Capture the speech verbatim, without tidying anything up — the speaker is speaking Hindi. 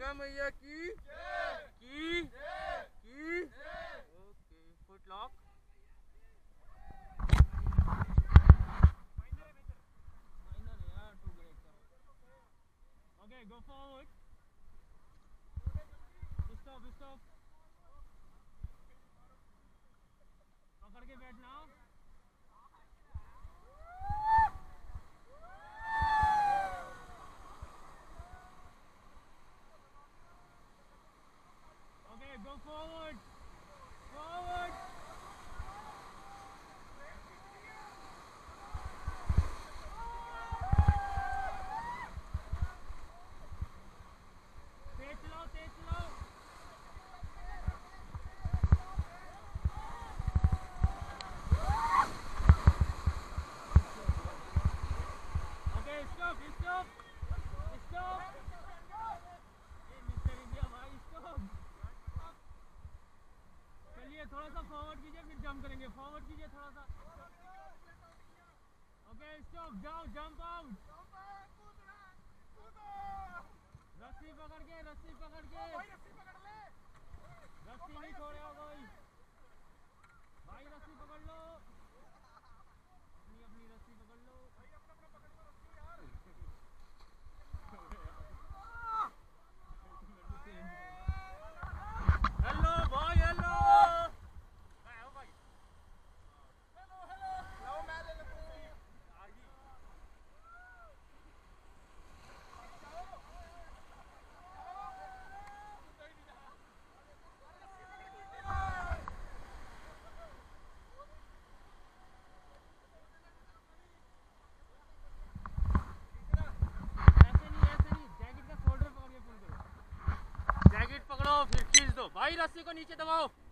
गंगा मैया की की की okay foot lock Okay, go forward. Stop, stop. पकड़ के बैठना. Okay, go forward. Forward. थोड़ा सा फॉरवर्ड कीजिए फिर जंप करेंगे फॉरवर्ड कीजिए थोड़ा सा ओके स्टॉप जाओ जंप आउट रस्सी पकड़ के रस्सी पकड़ के रस्सी नहीं छोड़ेगा कोई भाई रस्सी पकड़ लो अपनी अपनी रस्सी पकड़ लो हेलो भाई हेलो फिर खींच दो भाई रस्सी को नीचे दबाओ